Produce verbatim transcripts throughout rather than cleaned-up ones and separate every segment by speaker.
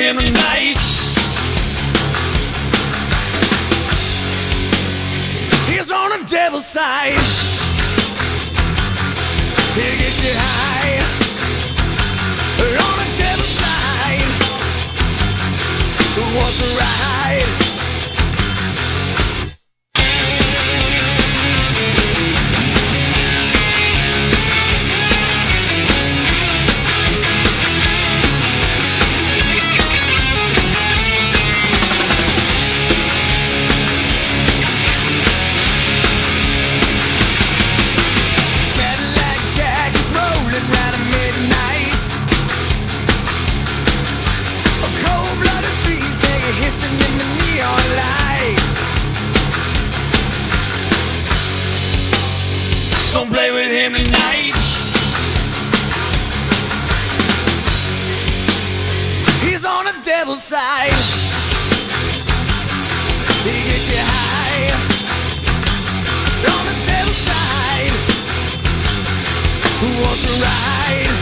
Speaker 1: him tonight. He's on the devil's side. He'll get you high. On the devil's side. Who wants to ride? Don't play with him tonight. He's on the devil's side. He gets you high. On the devil's side. Who wants to ride?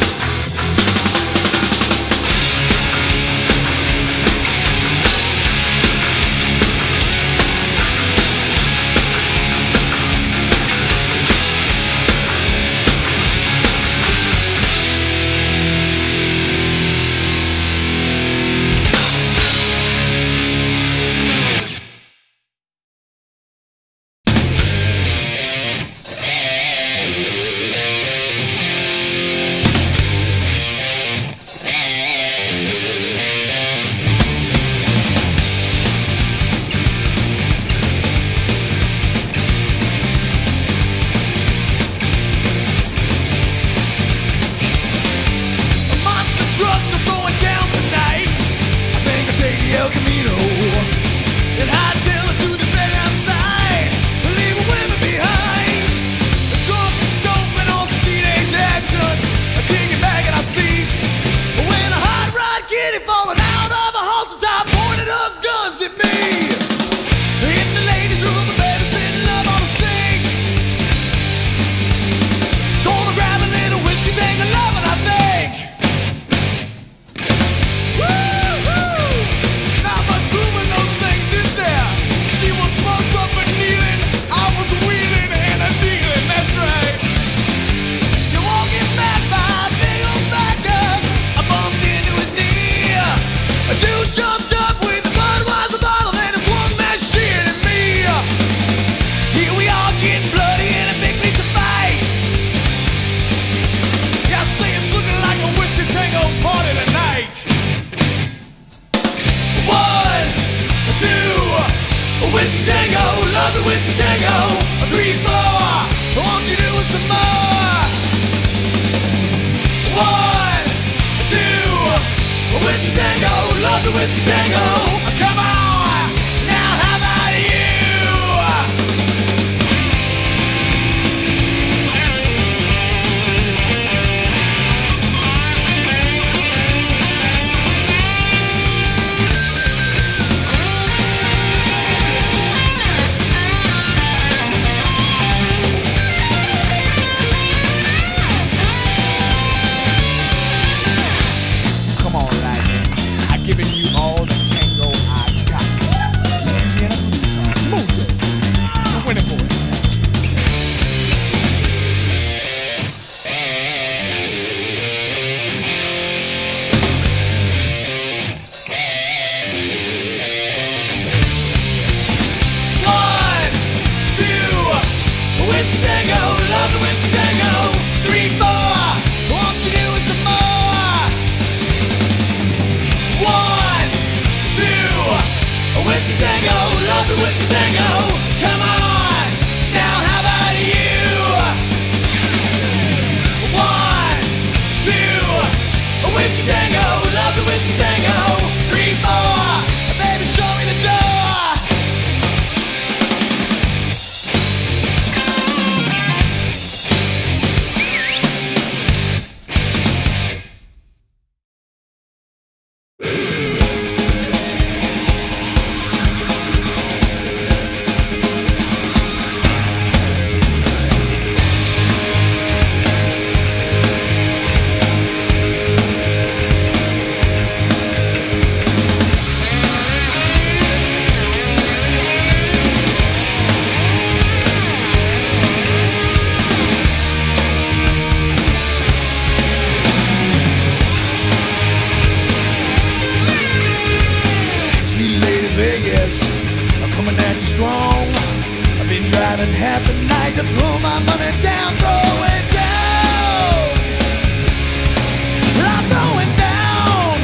Speaker 1: half the night to throw my money down, throw it down. Well, I'm throwing down.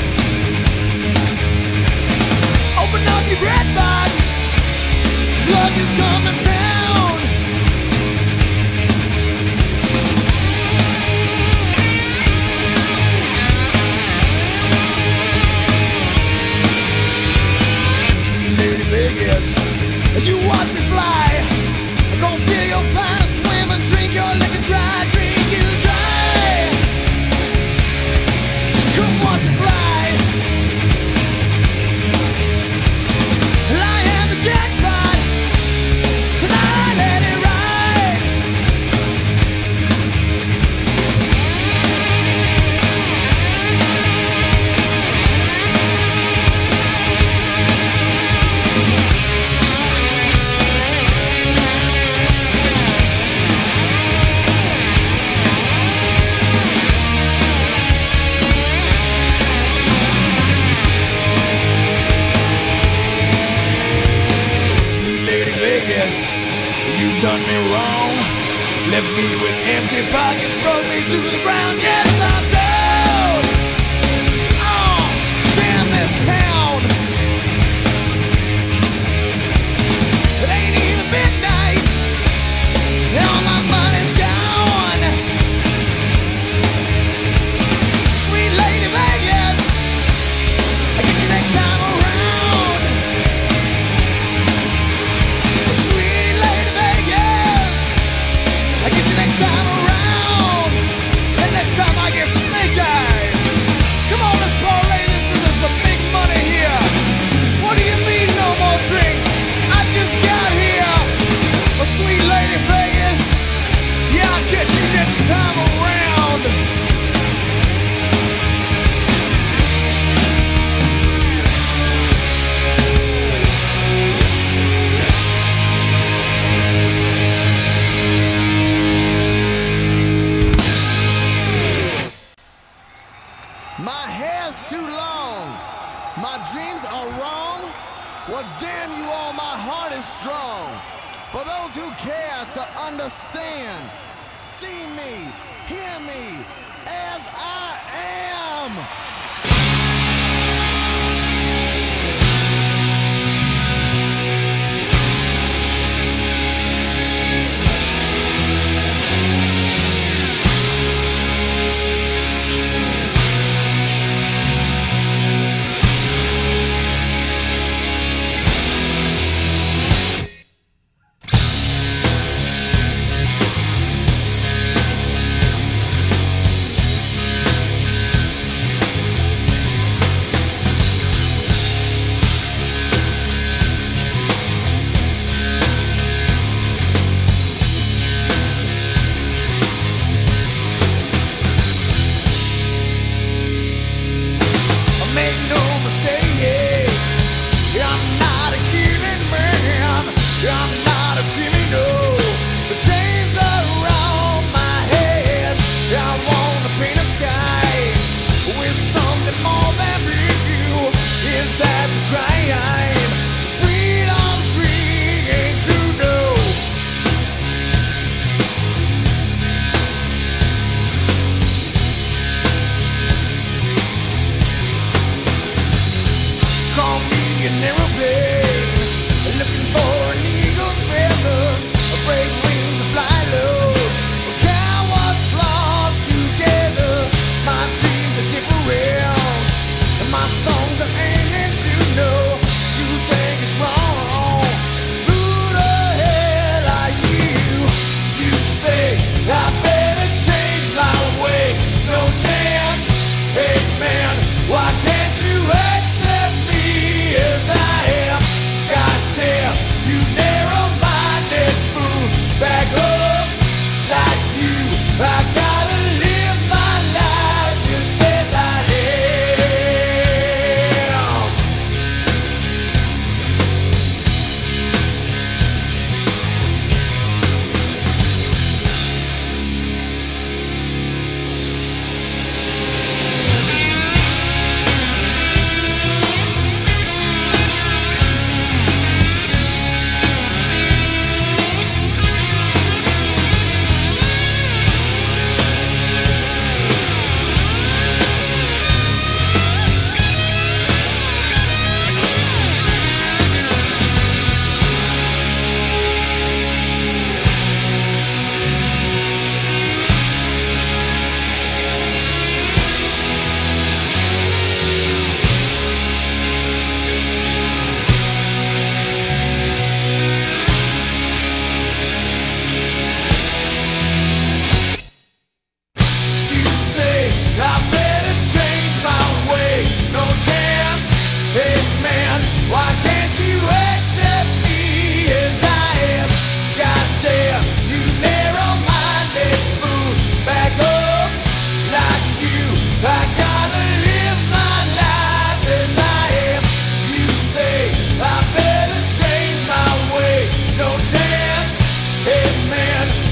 Speaker 1: Open up your bread box, luck is coming down. Vegas, you watch me fly. I'm gonna steal your fly and swim and drink your liquor dry, drink you dry. Come watch me fly. I am the jackpot. Tonight let it ride. You've done me wrong, left me with empty pockets, thrown me to the ground. Yes, I'm down. Oh, damn this town. It ain't even midnight, and all my money's gone. Sweet lady Vegas, I'll get you next time around. I guess you next time around. And next time I get snake eyes. Come on, let's parlay this to there's some big money here. What do you mean no more drinks? I just got here. A sweet lady Vegas. Yeah, I'll catch you next time around. My hair's too long, my dreams are wrong. Well, damn you all, my heart is strong. For those who care to understand, see me, hear me as I am.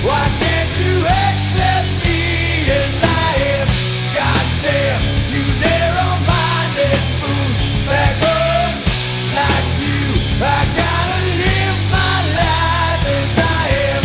Speaker 1: Why can't you accept me as I am? Goddamn, you narrow-minded fools back home like you. I gotta live my life as I am.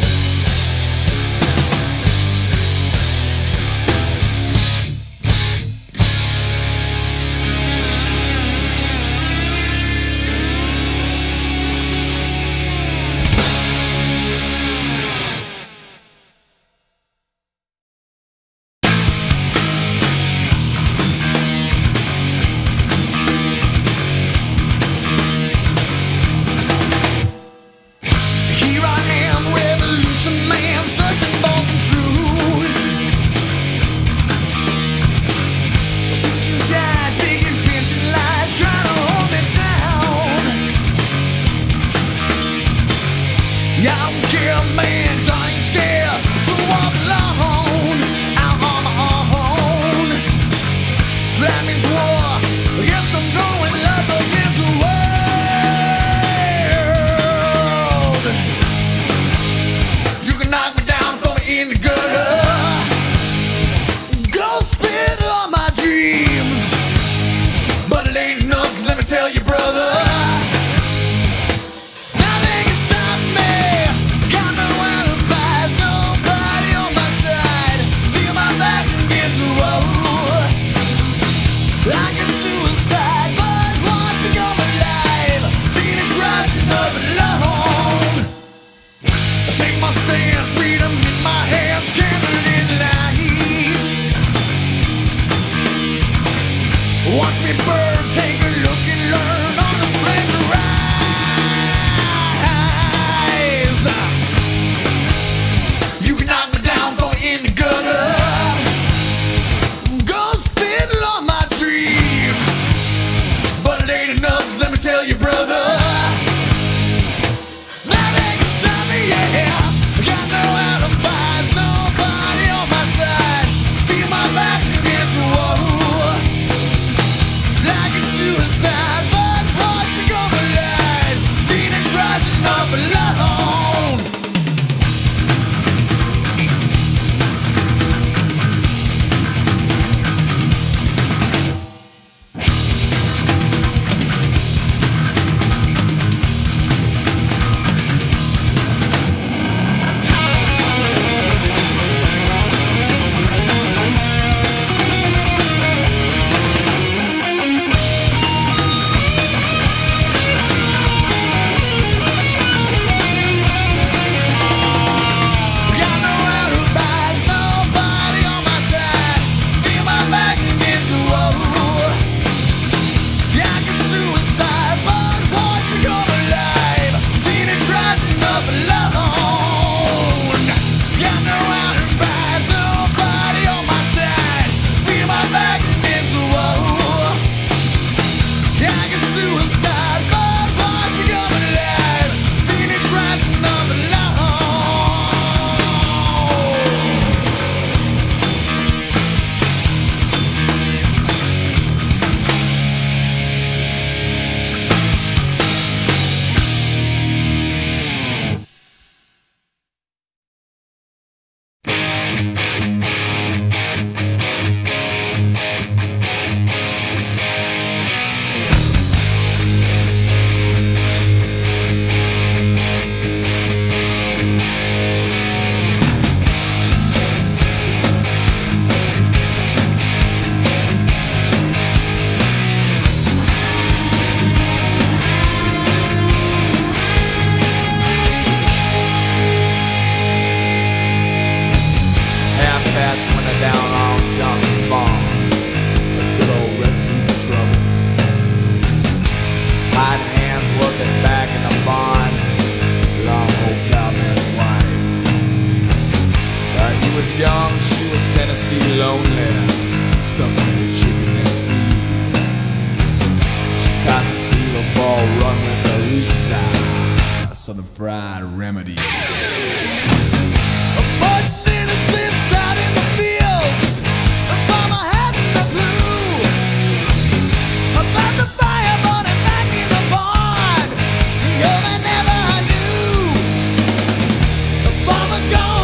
Speaker 1: Here I am, revolution man, searching for some truth. Suits and ties, big and fancy lies, trying to hold me down. I don't care, man, 'cause I ain't scared to walk alone, out on my own. That means war. Yes, I'm going up against the world. You can knock me down, throw me in the gutter. Go spit on my dreams. But it ain't enough, 'cause let me tell you, brother, nothing can stop me. Got no alibis, nobody on my side. Feel my back against the wall. I get suicide, but watch me come alive. Phoenix rising up alone. I take my stand, freedom in my hands, candlelit lights. Watch me burn, take a look and learn on the splendor rise. You can knock me down, throw me in the gutter. Go spittle on my dreams. But it ain't enough, 'cause let me tell you, brother, nothing can stop me, yeah. I got no alibis, nobody on my side. Feel my back against the wall. Like it's suicide, but watch me come alive. Phoenix rising up alone. Got no alibis, nobody on my side. Feel my back against the wall. Yeah, I get suicide, but watch me come alive. Phoenix rising up alone. Got no alibis, nobody on my side. Feel my back against the wall. Yeah, I get suicide, but watch me come alive. Phoenix rising up alone. Half-past winter down on Johnson's farm. A good old recipe for trouble. Hiding hands working back in the barn. Long old plowman's wife. Uh, he was young, she was Tennessee lonely. Stuck with the chickens and feed. She caught the fever for a run with a rooster. A southern fried remedy. Never knew. The farmer gone.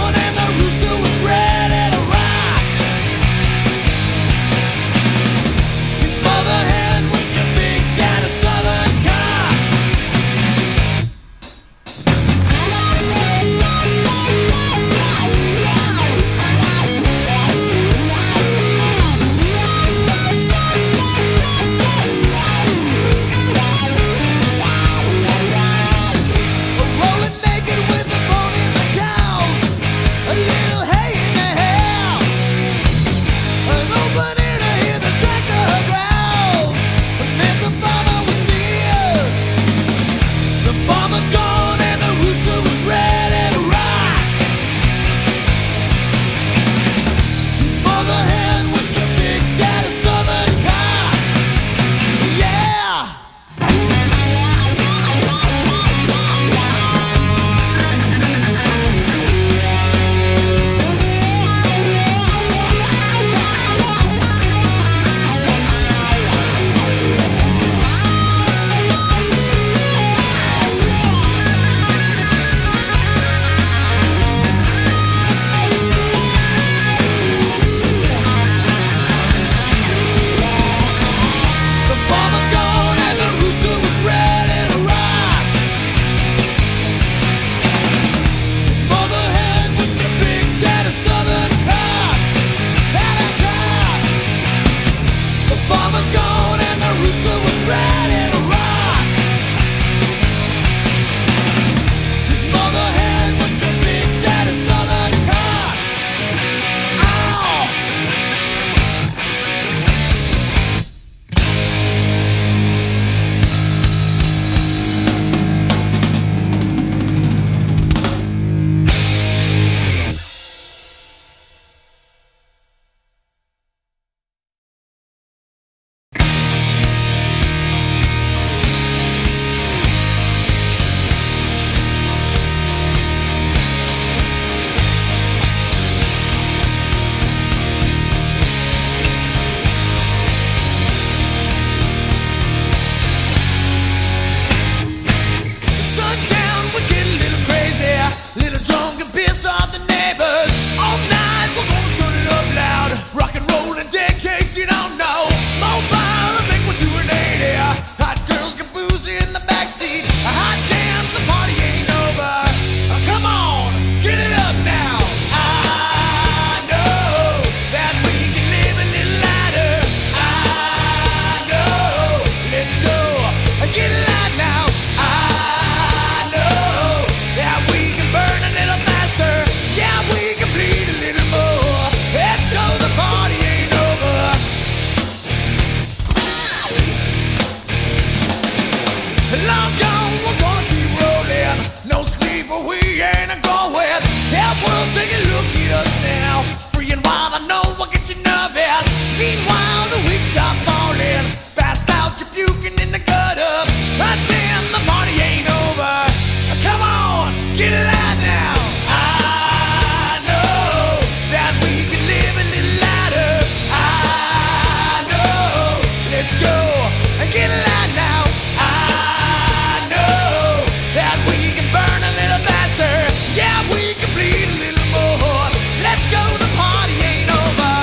Speaker 1: now. I know that we can live a little lighter. I know. Let's go and get light now. I know that we can burn a little faster. Yeah, we can bleed a little more. Let's go, the party ain't over.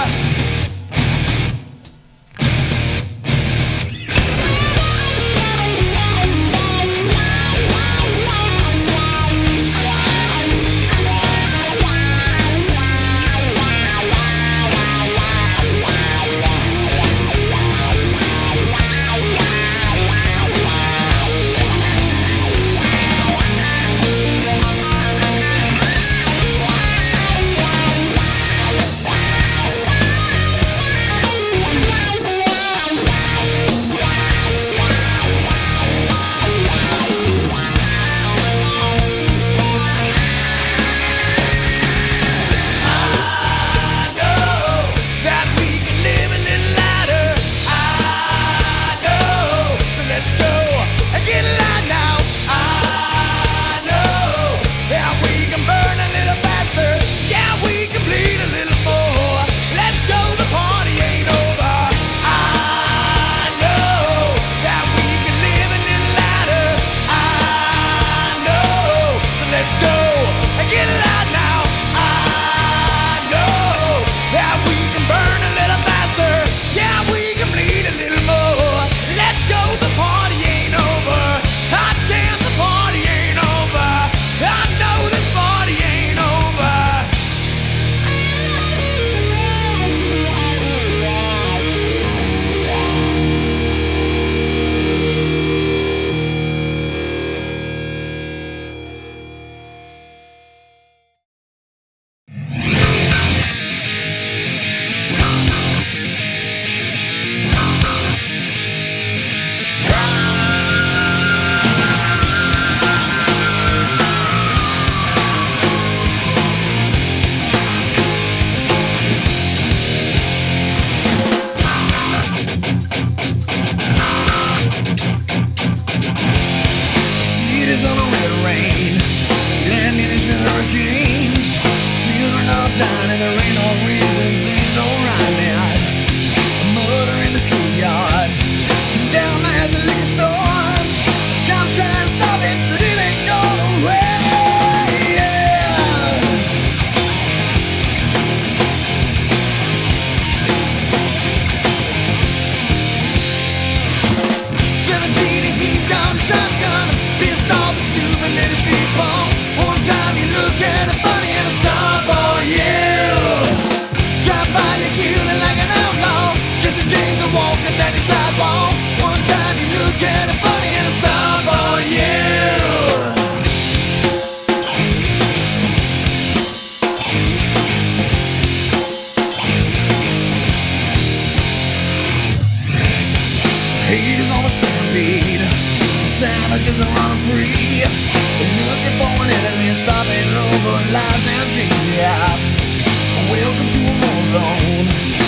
Speaker 2: Savages are running free, looking for an enemy, stopping over lies and chains. Yeah, welcome to a war zone.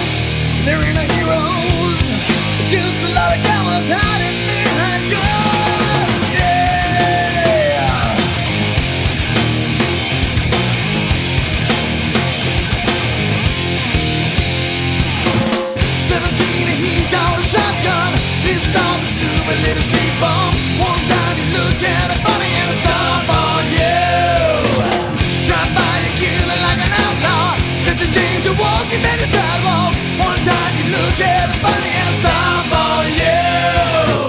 Speaker 2: There ain't no heroes, just a lot of cowards hiding behind guns. Yeah. Seventeen and he's got a shotgun. Pissed off a stupid little street bum. One time you look at it funny and a stomp on you. Drive by you killing like an outlaw. Jesse James, you're walking down your sidewalk. One time you look at it funny and a stomp on you.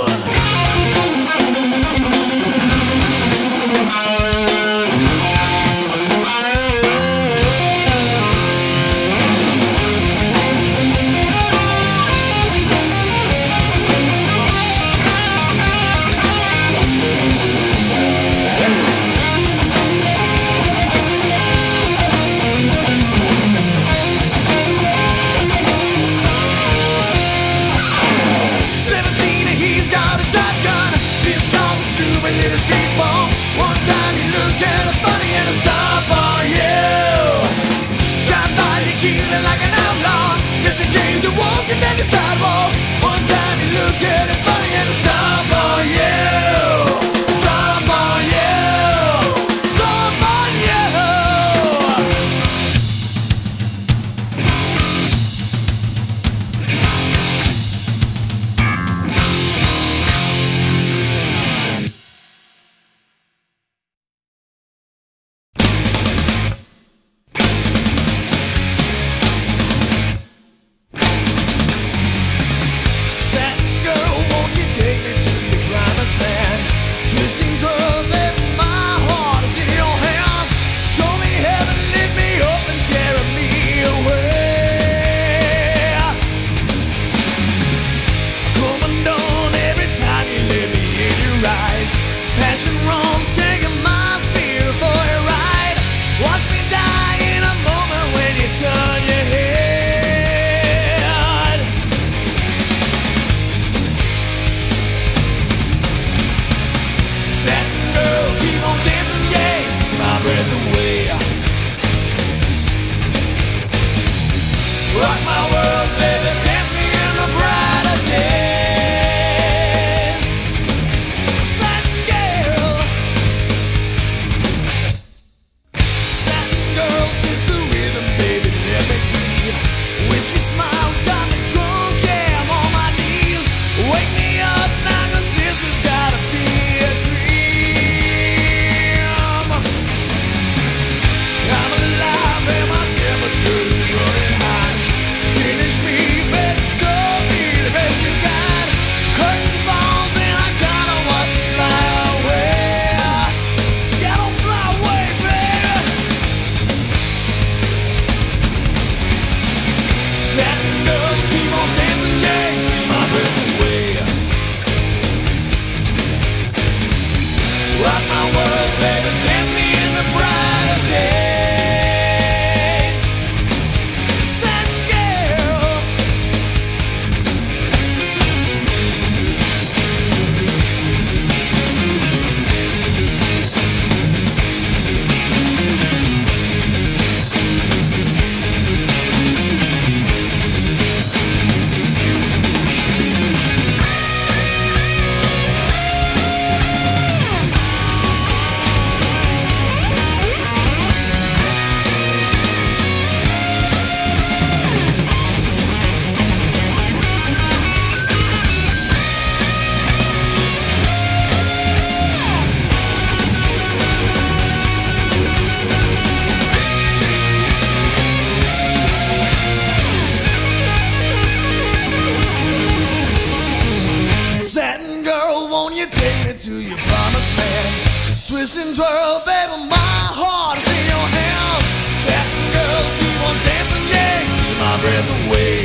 Speaker 1: Satin's world, baby, my heart is in your hands. Satin girl, keep on dancing, yeah, steal my breath away.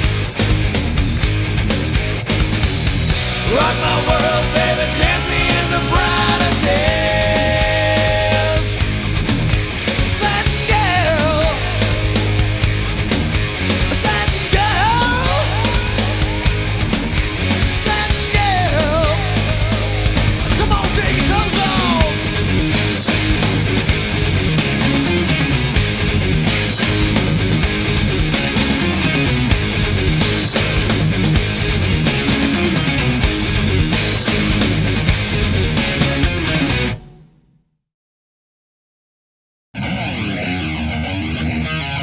Speaker 1: Rock my world, baby, dance me in the brighter days. Satin girl, satin girl, satin girl. Come on, take your clothes off.
Speaker 2: Thank you.